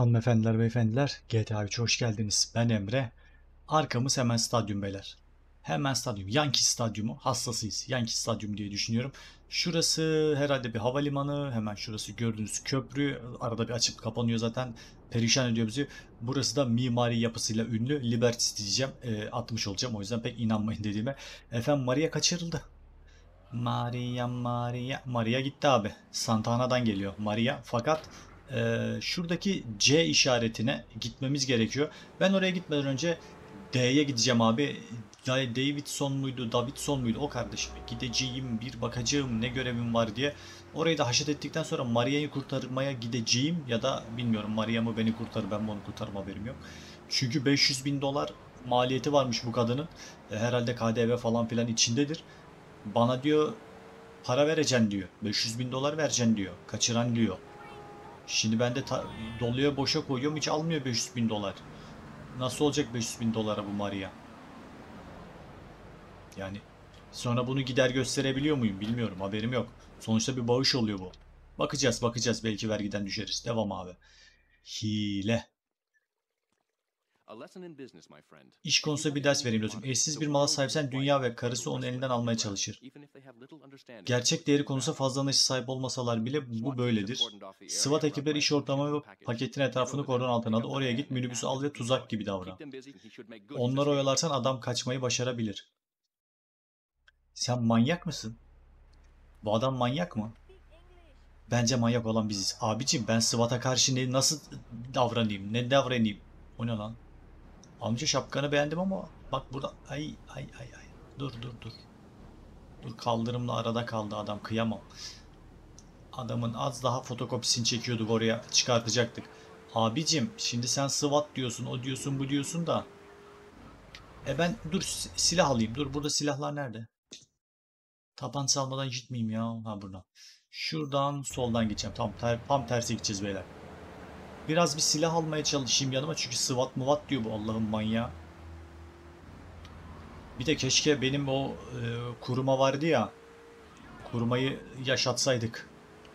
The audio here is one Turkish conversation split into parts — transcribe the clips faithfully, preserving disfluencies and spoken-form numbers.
Hanımefendiler, beyefendiler, G T A üçe hoş geldiniz. Ben Emre. Arkamız hemen stadyum beyler. Hemen stadyum. Yankee Stadyumu. Hastasıyız. Yankee Stadyumu diye düşünüyorum. Şurası herhalde bir havalimanı. Hemen şurası gördüğünüz köprü. Arada bir açıp kapanıyor zaten. Perişan ediyor bizi. Burası da mimari yapısıyla ünlü. Liberty diyeceğim. E, atmış olacağım. O yüzden pek inanmayın dediğime. Efendim Maria kaçırıldı. Maria, Maria. Maria gitti abi. Santana'dan geliyor Maria. Fakat e, şuradaki C işaretine gitmemiz gerekiyor. Ben oraya gitmeden önce D'ye gideceğim abi. Da- Davidson muydu, Davidson muydu o kardeşime gideceğim, bir bakacağım ne görevim var diye. Orayı da haşet ettikten sonra Maria'yı kurtarmaya gideceğim ya da bilmiyorum, Maria mı beni kurtarır, ben mi onu kurtarım, haberim yok. Çünkü beş yüz bin dolar maliyeti varmış bu kadının. E, herhalde K D V falan filan içindedir. Bana diyor para vereceksin diyor. beş yüz bin dolar vereceksin diyor. Kaçıran diyor. Şimdi ben de ta- doluya boşa koyuyorum, hiç almıyor beş yüz bin dolar. Nasıl olacak beş yüz bin dolara bu Maria? Yani sonra bunu gider gösterebiliyor muyum bilmiyorum, haberim yok. Sonuçta bir bağış oluyor bu. Bakacağız bakacağız, belki vergiden düşeriz. Devam abi. Hile. İş konusunda bir ders vereyim lütfen. Eşsiz bir mala sahipsen dünya ve karısı onu elinden almaya çalışır. Gerçek değeri konusunda fazla anlayışa sahip olmasalar bile bu böyledir. SWAT ekipleri iş ortamı ve paketin etrafını kordon altına aldı. Oraya git, minibüsü al ve tuzak gibi davran. Onları oyalarsan adam kaçmayı başarabilir. Sen manyak mısın? Bu adam manyak mı? Bence manyak olan biziz. Abicim ben SWAT'a karşı ne, nasıl davranayım? Ne davranayım? O ne lan? Amca şapkanı beğendim ama bak burada. Ay ay ay ay. Dur dur dur. Dur, kaldırımla arada kaldı adam, kıyamam. Adamın az daha fotokopisini çekiyorduk, oraya çıkartacaktık. Abicim şimdi sen SWAT diyorsun, o diyorsun, bu diyorsun da. E ben dur silah alayım. Dur, burada silahlar nerede? Tabanca almadan gitmeyeyim ya. Ha, burada. Şuradan soldan gideceğim. Tam, ter, tam tersi gideceğiz beyler. Biraz bir silah almaya çalışayım yanıma, çünkü SWAT muvat diyor bu Allah'ın manyağı. Bir de keşke benim o e, kuruma vardı ya. Kurumayı yaşatsaydık.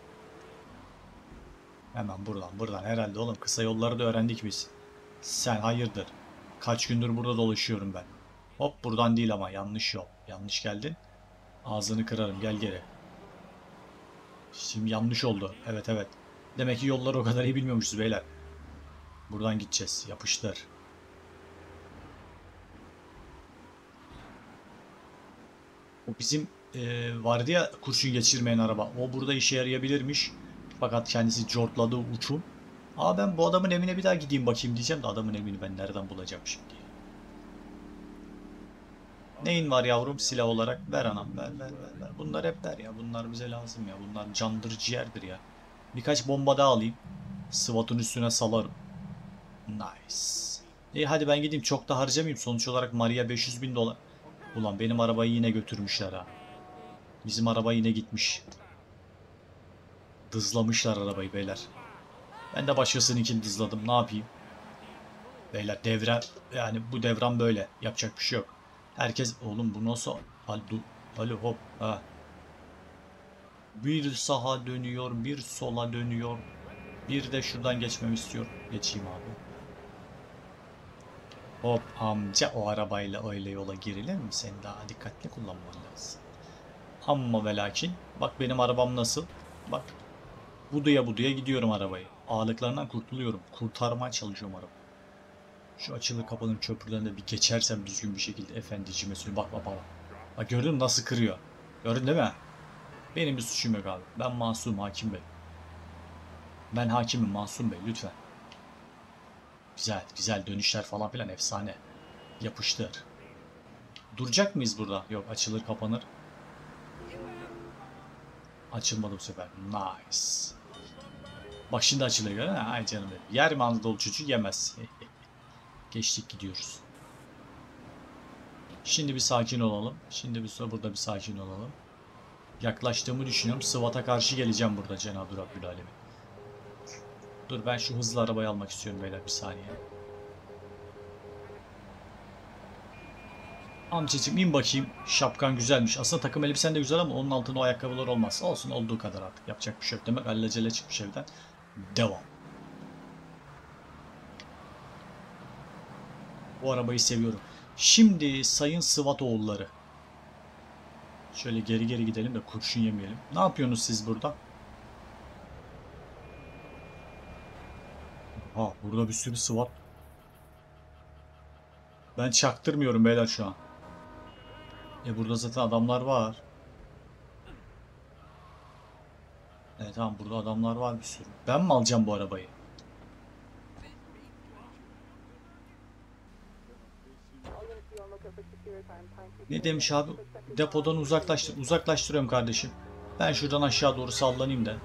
Hemen buradan buradan herhalde oğlum, kısa yolları da öğrendik biz. Sen hayırdır? Kaç gündür burada dolaşıyorum ben. Hop, buradan değil ama, yanlış yol. Yanlış geldin. Ağzını kırarım, gel geri. Şimdi yanlış oldu. Evet evet. Demek ki yolları o kadar iyi bilmiyormuşuz beyler. Buradan gideceğiz. Yapıştır. O bizim e, vardı ya, kurşun geçirmeyen araba. O burada işe yarayabilirmiş. Fakat kendisi cortladı uçum. Aa, ben bu adamın evine bir daha gideyim bakayım diyeceğim de adamın evini ben nereden bulacağım şimdi? Neyin var yavrum silah olarak? Ver anam, ver ver ver ver. Bunlar hep ver ya. Bunlar bize lazım ya. Bunlar candır ciğerdir ya. Birkaç bomba daha alayım. SWAT'ın üstüne salarım. Nice. İyi hadi ben gideyim. Çok da harcamayayım. Sonuç olarak Maria beş yüz bin dolar. Ulan benim arabayı yine götürmüşler ha. Bizim araba yine gitmiş. Dızlamışlar arabayı beyler. Ben de başkasınınkini dızladım. Ne yapayım? Beyler devre, yani bu devran böyle. Yapacak bir şey yok. Herkes oğlum bu nasıl? Alo, alo hop. Ha. Bir sağa dönüyor, bir sola dönüyor. Bir de şuradan geçmemi istiyor. Geçeyim abi. Hop amca, o arabayla öyle yola girilir mi? Sen daha dikkatli kullanman lazım. Amma ve lakin. Bak benim arabam nasıl? Bak. Buduya buduya gidiyorum arabayı. Ağırlıklarından kurtuluyorum. Kurtarmaya çalışıyorum arabayı. Şu açılır kapanır köprüden de bir geçersem düzgün bir şekilde efendiciğime söyle. Bak bak bak. Bak gördün mü nasıl kırıyor? Gördün değil mi? Benim bir suçum yok abi. Ben masum hakim bey. Ben hakimim Masum Bey, lütfen. Güzel güzel dönüşler falan filan efsane. Yapıştır. Duracak mıyız burada? Yok, açılır kapanır. Açılmadı bu sefer. Nice. Bak şimdi açılıyor. Ha? Ay canım benim. Yer mi Anadolu çocuğu? Yemez. Geçtik gidiyoruz. Şimdi bir sakin olalım. Şimdi bir sonra burada bir sakin olalım. Yaklaştığımı düşünüyorum. SWAT'a karşı geleceğim burada Cenab-ı Rabbül Alemin. Dur ben şu hızlı arabayı almak istiyorum beyler, bir saniye. Amcacım in bakayım. Şapkan güzelmiş. Aslında takım elbisen de güzel ama onun altında o ayakkabılar olmaz. Olsun, olduğu kadar artık. Yapacak bir şey yok demek. Alelacele çıkmış evden. Devam. Bu arabayı seviyorum. Şimdi sayın SWAT oğulları. Şöyle geri geri gidelim de kurşun yemeyelim. Ne yapıyorsunuz siz burada? Ha, burada bir sürü SWAT. Ben çaktırmıyorum beyler şu an. E burada zaten adamlar var. Evet tamam, burada adamlar var bir sürü. Ben mi alacağım bu arabayı? Ne demiş abi? Depodan uzaklaştır. Uzaklaştırıyorum kardeşim. Ben şuradan aşağı doğru sallanayım da.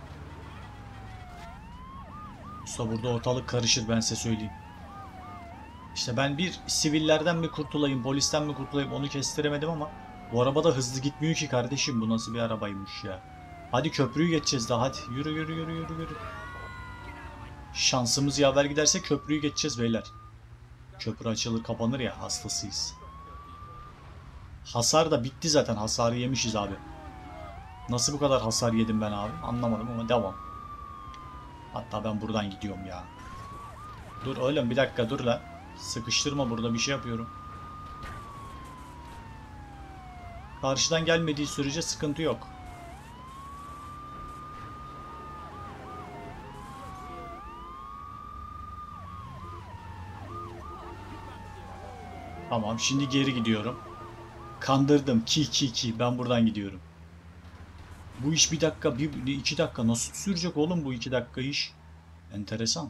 Usta burada ortalık karışır, ben size söyleyeyim. İşte ben bir sivillerden mi kurtulayım, polisten mi kurtulayım onu kestiremedim ama bu araba da hızlı gitmiyor ki kardeşim. Bu nasıl bir arabaymış ya. Hadi köprüyü geçeceğiz daha, hadi. Yürü yürü yürü yürü yürü. Şansımız yaver giderse köprüyü geçeceğiz beyler. Köprü açılır kapanır ya, hastasıyız. Hasar da bitti zaten, hasarı yemişiz abi. Nasıl bu kadar hasar yedim ben abi anlamadım ama devam. Hatta ben buradan gidiyorum ya. Dur oğlum bir dakika dur lan. Sıkıştırma, burada bir şey yapıyorum. Karşıdan gelmediği sürece sıkıntı yok. Tamam, şimdi geri gidiyorum. Kandırdım ki ki ki ben buradan gidiyorum. Bu iş bir dakika, bir iki dakika nasıl sürecek oğlum bu iki dakika iş? Enteresan.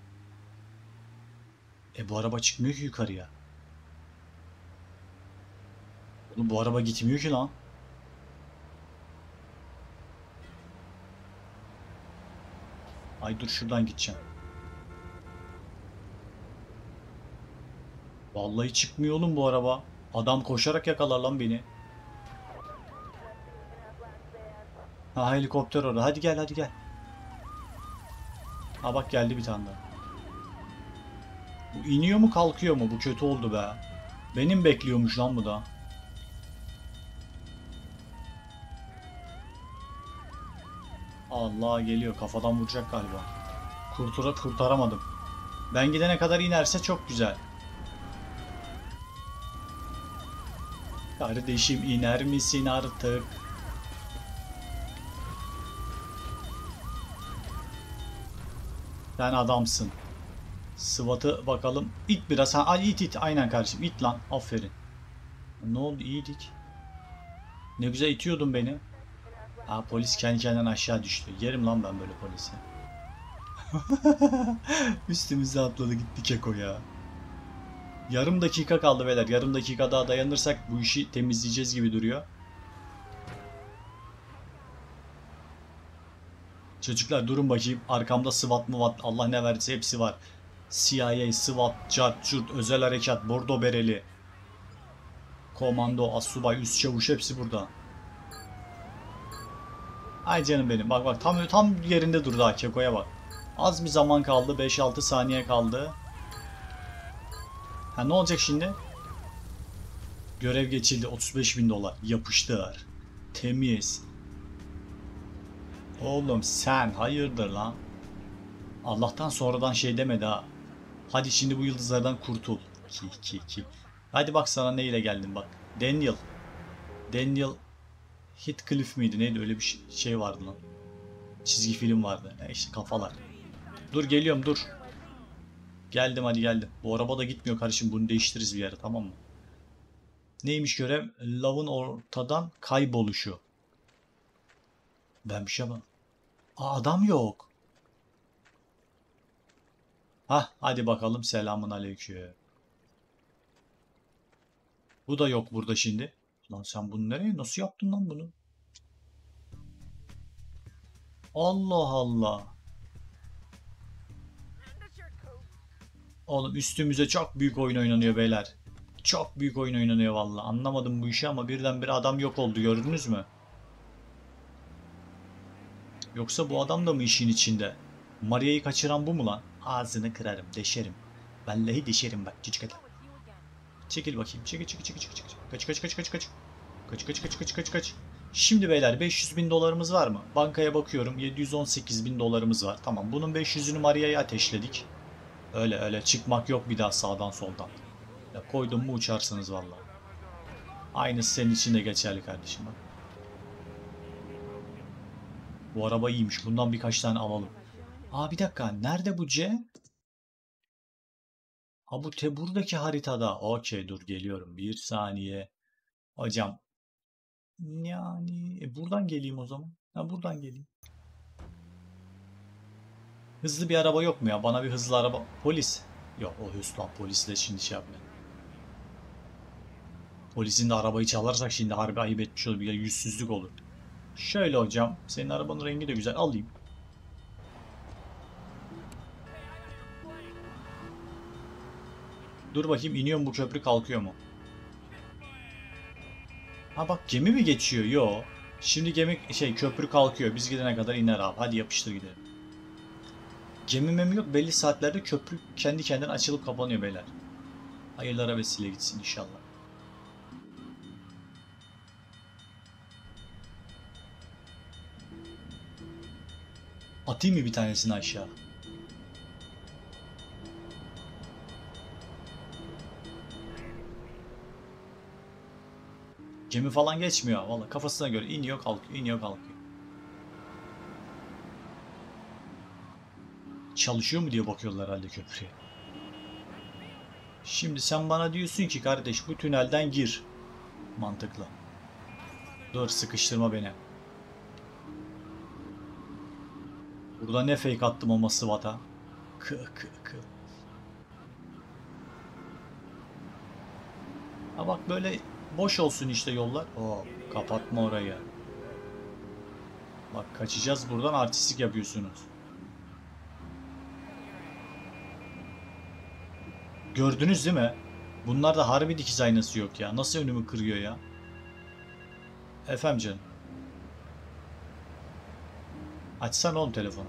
E bu araba çıkmıyor ki yukarıya. Oğlum bu araba gitmiyor ki lan. Ay dur şuradan gideceğim. Vallahi çıkmıyor oğlum bu araba. Adam koşarak yakalar lan beni. Ha helikopter orada. Hadi gel hadi gel. Ha bak geldi bir tane daha. Bu iniyor mu kalkıyor mu? Bu kötü oldu be. Benim bekliyormuş lan bu da. Allah geliyor. Kafadan vuracak galiba. Kurtura kurtaramadım. Ben gidene kadar inerse çok güzel. Kardeşim iner misin artık? Sen adamsın. SWAT'ı bakalım. İt biraz. Ha it it. Aynen kardeşim. İt lan. Aferin. Ne oldu? İyiydik. Ne güzel itiyordun beni. Ha polis kendi kendine aşağı düştü. Yerim lan ben böyle polisi. Üstümüze atladı gitti keko ya. Yarım dakika kaldı beyler. Yarım dakika daha dayanırsak bu işi temizleyeceğiz gibi duruyor. Çocuklar durun bakayım. Arkamda SWAT mı var? Allah ne verdiyse hepsi var. C I A, SWAT, CART, CURT, özel harekat, bordo bereli, komando, assubay, üst çavuş hepsi burada. Ay canım benim. Bak bak tam tam yerinde durdu ha, kekoya bak. Az bir zaman kaldı. beş altı saniye kaldı. Ha ne olacak şimdi? Görev geçildi. otuz beş bin dolar. Yapıştır. Temiz. Oğlum sen hayırdır lan? Allah'tan sonradan şey demedi ha. Hadi şimdi bu yıldızlardan kurtul. Ki ki ki. Hadi bak sana neyle geldim bak. Daniel. Daniel Heathcliff miydi neydi, öyle bir şey vardı lan. Çizgi film vardı. Ya işte kafalar. Dur geliyorum dur. Geldim hadi geldim. Bu araba da gitmiyor kardeşim, bunu değiştiririz bir yere, tamam mı? Neymiş görev? Love'ın ortadan kayboluşu. Ben bir şey yapamam. Aa adam yok. Hah hadi bakalım, selamun aleyküm. Bu da yok burada şimdi. Lan sen bunu nereye nasıl yaptın lan bunu? Allah Allah. Oğlum üstümüze çok büyük oyun oynanıyor beyler. Çok büyük oyun oynanıyor vallahi. Anlamadım bu işi ama birdenbire adam yok oldu, gördünüz mü? Yoksa bu adam da mı işin içinde? Maria'yı kaçıran bu mu lan? Ağzını kırarım, deşerim. Vallahi deşerim bak küçük adam. Çekil bakayım. Çekil çekil çekil çekil. Kaç kaç kaç kaç kaç. Kaç kaç kaç kaç kaç kaç. Şimdi beyler beş yüz bin dolarımız var mı? Bankaya bakıyorum, yedi yüz on sekiz bin dolarımız var. Tamam, bunun beş yüzünü Maria'ya ateşledik. Öyle öyle çıkmak yok bir daha sağdan soldan. Ya koydum mu uçarsınız vallahi. Aynısı senin için de geçerli kardeşim bak. Bu araba iyiymiş. Bundan birkaç tane alalım. Aa bir dakika. Nerede bu C? Ha bu te buradaki haritada. Okey dur geliyorum. Bir saniye. Hocam. Yani e, buradan geleyim o zaman. Ha buradan geleyim. Hızlı bir araba yok mu ya? Bana bir hızlı araba. Polis. Yok o hızlı polisle şimdi şey yapma. Polisin de arabayı çalarsak şimdi harbi ayıp etmiş olur. Bir yüzsüzlük olur. Şöyle hocam. Senin arabanın rengi de güzel. Alayım. Dur bakayım iniyor mu bu köprü kalkıyor mu? Ha bak gemi mi geçiyor? Yo. Şimdi gemi şey köprü kalkıyor. Biz gidene kadar iner abi. Hadi yapıştır gidelim. Gemi memi yok. Belli saatlerde köprü kendi kendine açılıp kapanıyor beyler. Hayırlara vesile gitsin inşallah. Atayım mı bir tanesini aşağı? Gemi falan geçmiyor. Valla kafasına göre iniyor kalkıyor, iniyor kalkıyor. Çalışıyor mu diye bakıyorlar herhalde köprüye. Şimdi sen bana diyorsun ki kardeş bu tünelden gir. Mantıklı. Dur sıkıştırma beni. Burada ne fake attım ama SWAT'a. Kı kı kı. Ha bak böyle boş olsun işte yollar. Oo, kapatma orayı. Bak kaçacağız buradan artistik yapıyorsunuz. Gördünüz değil mi? Bunlarda harbi dikiz aynası yok ya. Nasıl önümü kırıyor ya? Efendim canım. Açsana oğlum telefonu.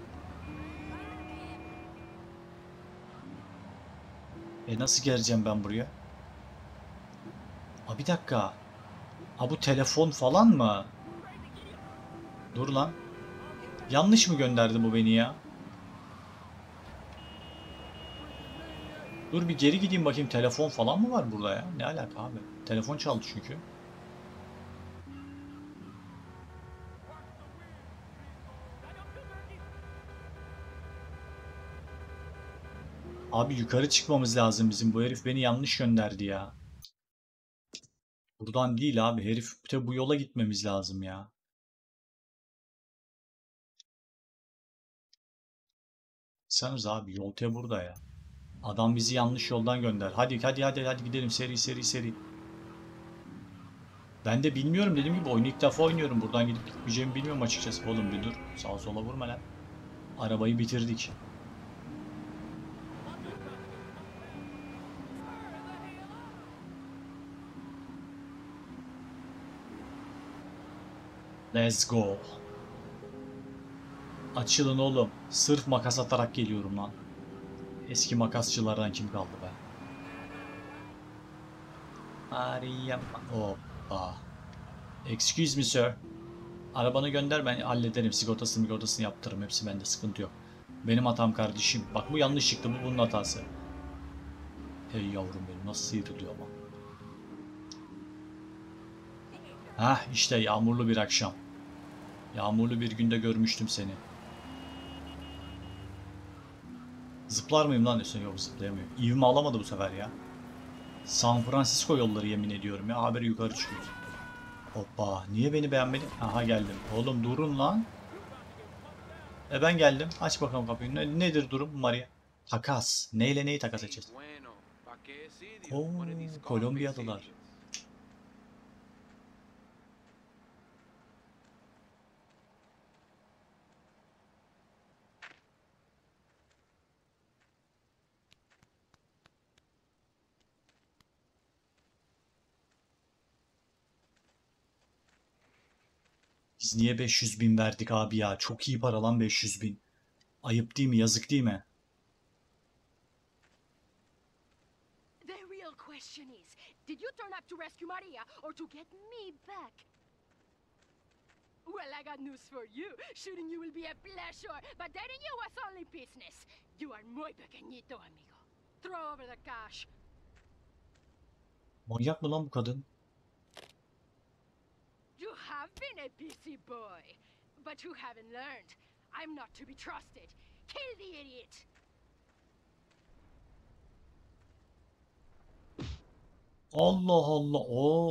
E nasıl geleceğim ben buraya? Aa bir dakika. Aa bu telefon falan mı? Dur lan. Yanlış mı gönderdi bu beni ya? Dur bir geri gideyim bakayım telefon falan mı var burada ya? Ne alaka abi? Telefon çaldı çünkü. Abi yukarı çıkmamız lazım bizim. Bu herif beni yanlış gönderdi ya. Buradan değil abi. Herif te bu yola gitmemiz lazım ya. Sanırız abi yol te burada ya. Adam bizi yanlış yoldan gönder. Hadi hadi hadi hadi gidelim seri seri seri. Ben de bilmiyorum dediğim gibi oyunu ilk defa oynuyorum. Buradan gidip gitmeyeceğimi bilmiyorum açıkçası. Oğlum bir dur. Sağa sola vurma lan. Arabayı bitirdik. Let's go. Açılın oğlum. Sırf makas atarak geliyorum lan. Eski makasçılardan kim kaldı be? Ariyam. Hoppa. Excuse me sir. Arabanı gönder ben hallederim. Sigortasını sigortasını yaptırırım. Hepsi bende sıkıntı yok. Benim hatam kardeşim. Bak bu yanlış çıktı. Bu bunun hatası. Hey yavrum benim nasıl sıyrılıyor ama. Hah işte yağmurlu bir akşam. Yağmurlu bir günde görmüştüm seni. Zıplar mıyım lan diyorsun? Yok zıplayamıyorum. İvme alamadı bu sefer ya. San Francisco yolları yemin ediyorum ya. Haberi yukarı çıkıyoruz. Hoppa. Niye beni beğenmedin? Aha geldim. Oğlum durun lan. E ben geldim. Aç bakalım kapıyı. Ne, nedir durum Maria? Takas. Neyle neyi takas edeceğiz? Oo, Kolombiyalılar. Biz niye beş yüz bin verdik abi ya? Çok iyi para lan beş yüz bin. Ayıp değil mi? Yazık değil mi? The real question is, did you turn up to rescue Maria or to get me back? Well, I got news for you. Shooting you will be a pleasure, but dating you was only business. You are muy pequeñito, amigo. Throw over the cash. Manyak mı lan bu kadın? You have been a busy boy, but you haven't learned. I'm not to be trusted. Kill the idiot. Allah Allah. Oo.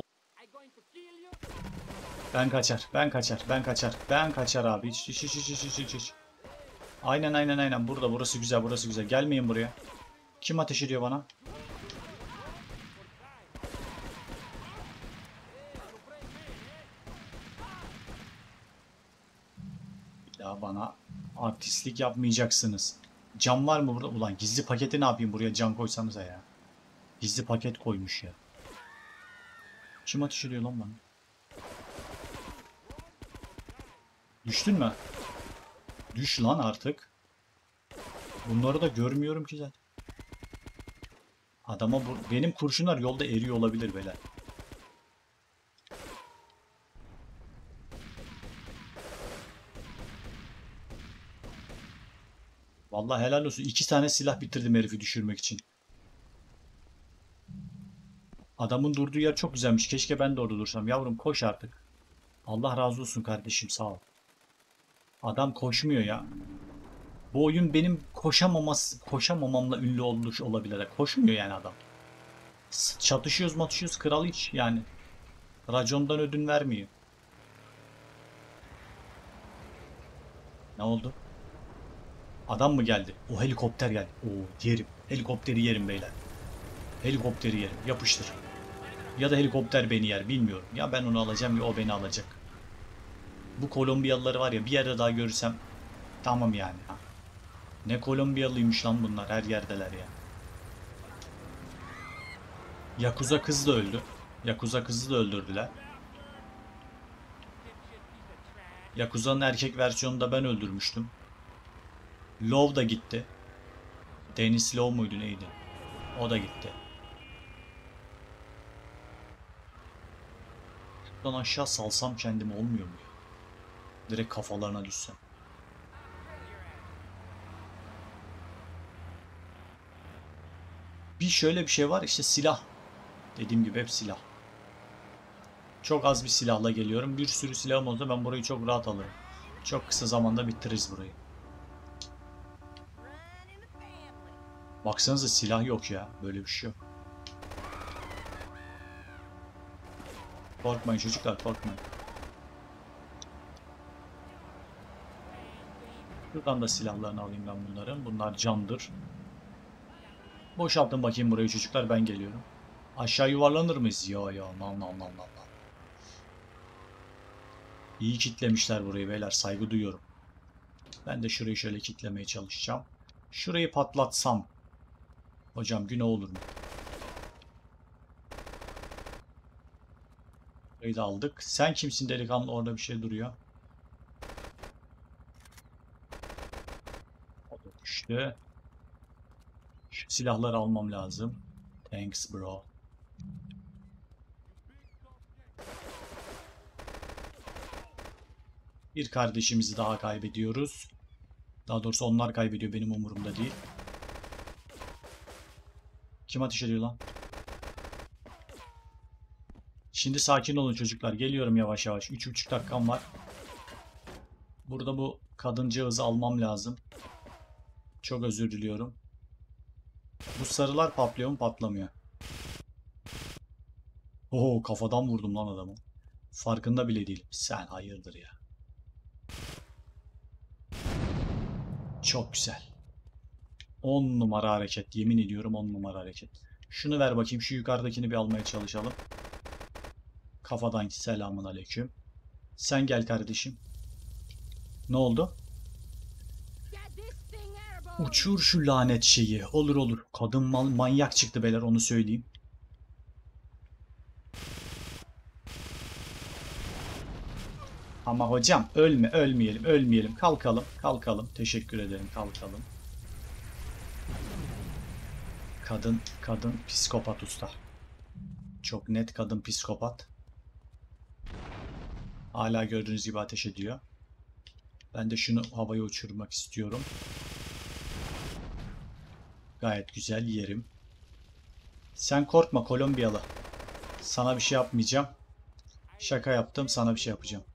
Ben kaçar. Ben kaçar. Ben kaçar. Ben kaçar abi. Hiç hiç hiç hiç hiç hiç. hiç. Aynen aynen aynen. Burada burası güzel. Burası güzel. Gelmeyin buraya. Kim ateş ediyor bana? Bir daha bana artistlik yapmayacaksınız. Cam var mı burada? Ulan gizli paketi ne yapayım buraya cam koysanıza ya. Gizli paket koymuş ya. Kim ateş ediyor lan bana? Düştün mü? Düş lan artık. Bunları da görmüyorum ki zaten. Adama bu, benim kurşunlar yolda eriyor olabilir beyler. Vallahi helal olsun. İki tane silah bitirdim herifi düşürmek için. Adamın durduğu yer çok güzelmiş. Keşke ben de orada dursam. Yavrum koş artık. Allah razı olsun kardeşim, sağ ol. Adam koşmuyor ya. Bu oyun benim koşamaması, koşamamamla ünlü olmuş olabilir. Koşmuyor yani adam. Çatışıyoruz matışıyoruz, kral hiç yani. Racondan ödün vermiyor. Ne oldu? Adam mı geldi? O helikopter geldi. Oo yerim. Helikopteri yerim beyler. Helikopteri yerim. Yapıştır. Ya da helikopter beni yer bilmiyorum. Ya ben onu alacağım ya o beni alacak. Bu Kolombiyalıları var ya bir yerde daha görürsem tamam yani. Ne Kolombiyalıymış lan bunlar, her yerdeler ya. Yakuza kızı da öldü. Yakuza kızı da öldürdüler. Yakuza'nın erkek versiyonunu da ben öldürmüştüm. Love da gitti. Dennis Love muydu neydi? O da gitti. Şuradan aşağı salsam kendimi olmuyor mu ya? Direkt kafalarına düşsem. Bir şöyle bir şey var işte, silah. Dediğim gibi hep silah. Çok az bir silahla geliyorum. Bir sürü silahım olsa ben burayı çok rahat alırım. Çok kısa zamanda bitiririz burayı. Baksanıza silah yok ya. Böyle bir şey yok. Korkmayın çocuklar, korkmayın. Şuradan da silahlarını alayım ben bunların. Bunlar camdır. Boşaltın bakayım burayı çocuklar, ben geliyorum. Aşağı yuvarlanır mıyız? Ya ya lan lan lan lan. İyi kitlemişler burayı beyler, saygı duyuyorum. Ben de şurayı şöyle kitlemeye çalışacağım. Şurayı patlatsam. Hocam günah olur mu? Burayı da aldık. Sen kimsin delikanlı, orada bir şey duruyor. O da düştü. Şu silahları almam lazım. Thanks bro. Bir kardeşimizi daha kaybediyoruz. Daha doğrusu onlar kaybediyor, benim umurumda değil. Kim ateş ediyor lan? Şimdi sakin olun çocuklar. Geliyorum yavaş yavaş. üç buçuk dakikam var. Burada bu kadıncağızı almam lazım. Çok özür diliyorum. Bu sarılar patlıyor mu? Patlamıyor. Oo kafadan vurdum lan adamı. Farkında bile değil. Sen hayırdır ya. Çok güzel. on numara hareket. Yemin ediyorum on numara hareket. Şunu ver bakayım. Şu yukarıdakini bir almaya çalışalım. Kafadan selamun aleyküm. Sen gel kardeşim. Ne oldu? Uçur şu lanet şeyi. Olur olur. Kadın manyak çıktı beyler, onu söyleyeyim. Ama hocam ölme, ölmeyelim, ölmeyelim. Kalkalım, kalkalım. Teşekkür ederim, kalkalım. Kadın, kadın psikopat usta. Çok net kadın psikopat. Hala gördüğünüz gibi ateş ediyor. Ben de şunu havaya uçurmak istiyorum. Gayet güzel yerim. Sen korkma Kolombiyalı. Sana bir şey yapmayacağım. Şaka yaptım, sana bir şey yapacağım.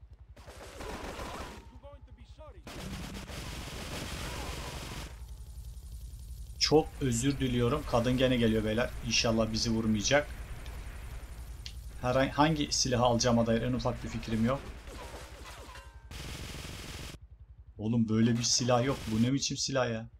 Çok özür diliyorum. Kadın gene geliyor beyler. İnşallah bizi vurmayacak. Herhangi hangi silahı alacağıma dair en ufak bir fikrim yok. Oğlum böyle bir silah yok. Bu ne biçim silah ya?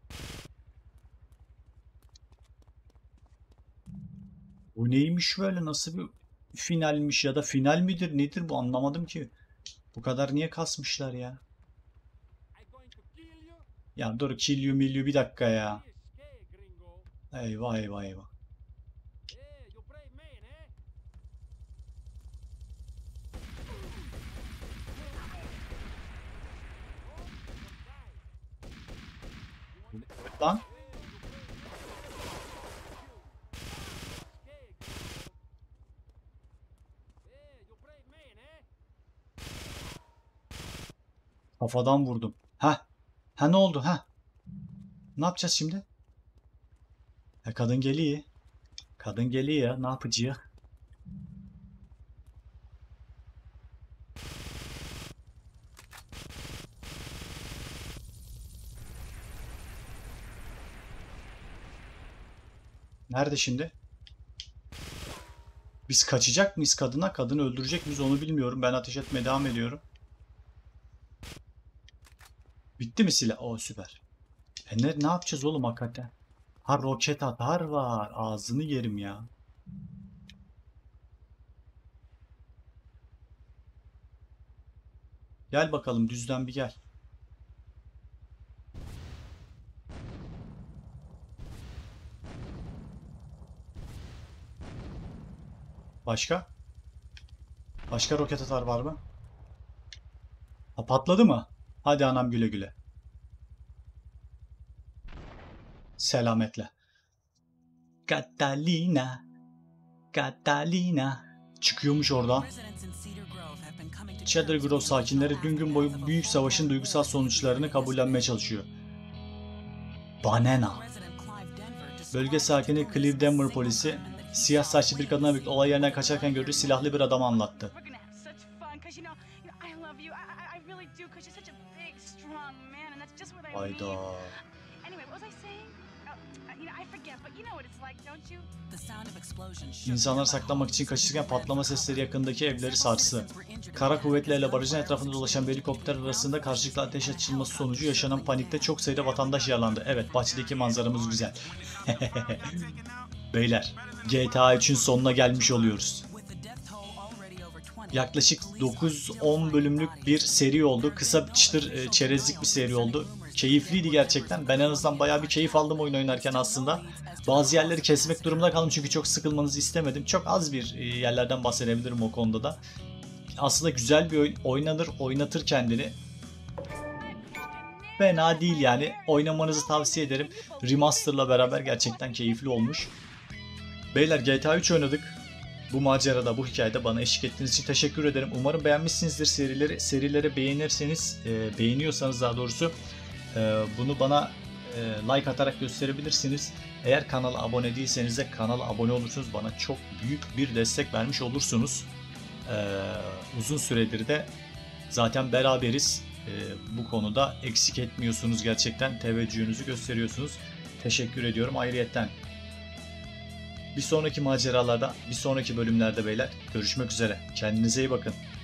Bu neymiş böyle? Nasıl bir finalmiş ya da final midir? Nedir bu? Anlamadım ki. Bu kadar niye kasmışlar ya? Ya dur, kilyu milyu bir dakika ya. Eyvah eyvah eyvah. Lan. Kafadan vurdum. Ha? Ha ne oldu? Ha? Ne yapacağız şimdi? Ha, kadın geliyor. Kadın geliyor ya. Ne yapacağız? Nerede şimdi? Biz kaçacak mıyız kadına? Kadını öldürecek miyiz onu bilmiyorum. Ben ateş etmeye devam ediyorum. Bitti mi silah? Oo süper. E ne, ne yapacağız oğlum hakikaten? Ha roket atar var. Ağzını yerim ya. Gel bakalım düzden bir gel. Başka? Başka roket atar var mı? Ha patladı mı? Hadi anam güle güle. Selametle. Catalina. Catalina. Çıkıyormuş oradan. Cedar Grove sakinleri dün gün boyu büyük savaşın duygusal sonuçlarını kabullenmeye çalışıyor. Banana. Bölge sakini Clive Denver polisi siyah saçlı bir kadına birlikte olay yerinden kaçarken gördüğü silahlı bir adamı anlattı. Hayda. İnsanlar saklanmak için kaçırken patlama sesleri yakındaki evleri sarstı. Kara kuvvetlerle barajın etrafında dolaşan bir helikopter arasında karşılıklı ateş açılması sonucu yaşanan panikte çok sayıda vatandaş yaralandı. Evet, bahçedeki manzaramız güzel. Beyler, G T A üçün sonuna gelmiş oluyoruz. Yaklaşık dokuz on bölümlük bir seri oldu. Kısa çıtır çerezlik bir seri oldu. Keyifliydi gerçekten. Ben en azından bayağı bir keyif aldım oyun oynarken aslında. Bazı yerleri kesmek durumunda kaldım çünkü çok sıkılmanızı istemedim. Çok az bir yerlerden bahsedebilirim o konuda da. Aslında güzel bir oyun. Oynanır, oynatır kendini. Fena değil yani. Oynamanızı tavsiye ederim. Remaster'la beraber gerçekten keyifli olmuş. Beyler G T A üç oynadık. Bu macerada, bu hikayede bana eşlik ettiğiniz için teşekkür ederim. Umarım beğenmişsinizdir serileri. Serileri beğenirseniz, e, beğeniyorsanız daha doğrusu e, bunu bana e, like atarak gösterebilirsiniz. Eğer kanala abone değilseniz de kanala abone olursunuz. Bana çok büyük bir destek vermiş olursunuz. E, uzun süredir de zaten beraberiz. E, bu konuda eksik etmiyorsunuz gerçekten. Teveccühünüzü gösteriyorsunuz. Teşekkür ediyorum ayrıyetten. Bir sonraki maceralarda, bir sonraki bölümlerde beyler görüşmek üzere. Kendinize iyi bakın.